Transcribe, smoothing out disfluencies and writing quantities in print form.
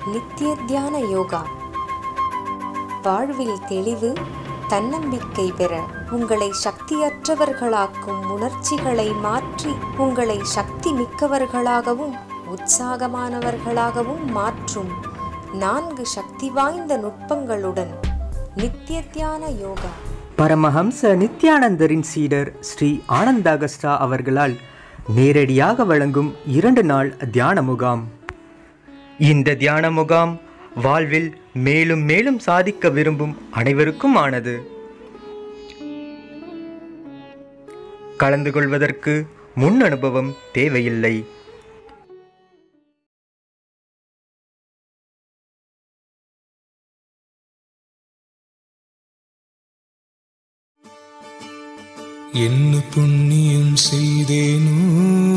நித்திய தியான யோகா. வாழ்வில் தெளிவு, தன்னம்பிக்கை பெற உங்களை சக்தியற்றவர்களாக்கும் உணர்ச்சிகளை மாற்றி உங்களை சக்தி மிக்கவர்களாகவும் உற்சாகமானவர்களாகவும் மாற்றும் 4 சக்தி வாய்ந்த நுட்பங்களுடன் நித்திய தியான யோகா. பரமஹம்ச நித்யானந்தரின் சீடர் ஸ்ரீ ஆனந்தாகஸ்டா அவர்களால் நேரடியாக வழங்கும் 2 நாள் தியான முகாம். இந்த தியான முகாம் வாழ்வில் மேலும் மேலும் சாதிக்க விரும்பும் அனைவருக்கும் ஆனது. கலந்து கொள்வதற்கு முன் அனுபவம் தேவையில்லை. என்ன புண்ணியம் செய்தேனோ